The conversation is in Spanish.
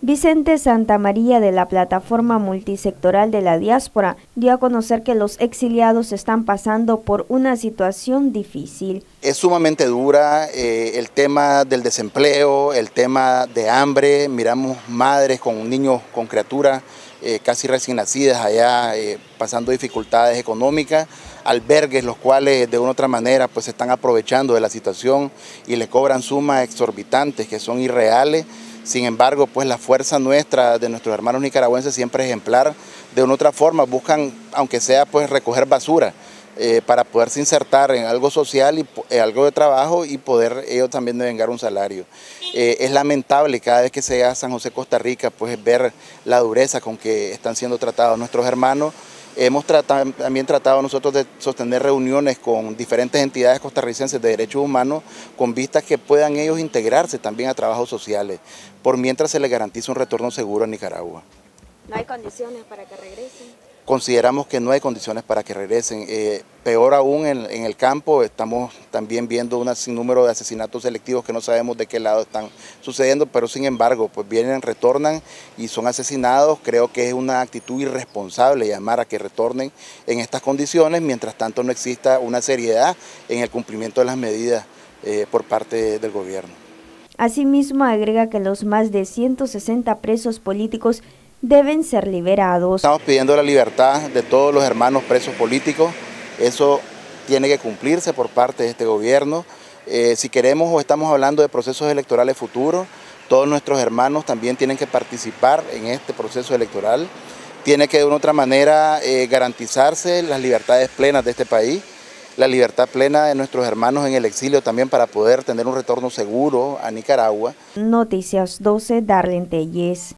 Vicente Santamaría, de la Plataforma Multisectorial de la Diáspora, dio a conocer que los exiliados están pasando por una situación difícil. Es sumamente dura el tema del desempleo, el tema de hambre. Miramos madres con niños, con criaturas casi recién nacidas allá pasando dificultades económicas, albergues los cuales de una u otra manera pues se están aprovechando de la situación y le cobran sumas exorbitantes que son irreales. Sin embargo, pues la fuerza nuestra, de nuestros hermanos nicaragüenses, siempre es ejemplar. De una u otra forma buscan, aunque sea pues recoger basura, para poderse insertar en algo social y algo de trabajo y poder ellos también devengar un salario. Es lamentable cada vez que se llega a San José, Costa Rica, pues ver la dureza con que están siendo tratados nuestros hermanos. Hemos también tratado nosotros de sostener reuniones con diferentes entidades costarricenses de derechos humanos con vistas que puedan ellos integrarse también a trabajos sociales, por mientras se les garantiza un retorno seguro a Nicaragua. ¿No hay condiciones para que regresen? Consideramos que no hay condiciones para que regresen. Peor aún en el campo, estamos también viendo un sinnúmero de asesinatos selectivos que no sabemos de qué lado están sucediendo, pero sin embargo, pues vienen, retornan y son asesinados. Creo que es una actitud irresponsable llamar a que retornen en estas condiciones, mientras tanto no exista una seriedad en el cumplimiento de las medidas por parte del gobierno. Asimismo, agrega que los más de 160 presos políticos deben ser liberados. Estamos pidiendo la libertad de todos los hermanos presos políticos. Eso tiene que cumplirse por parte de este gobierno. Si queremos o estamos hablando de procesos electorales futuros, todos nuestros hermanos también tienen que participar en este proceso electoral. Tiene que de una u otra manera garantizarse las libertades plenas de este país, la libertad plena de nuestros hermanos en el exilio también para poder tener un retorno seguro a Nicaragua. Noticias 12, Darlene Telles.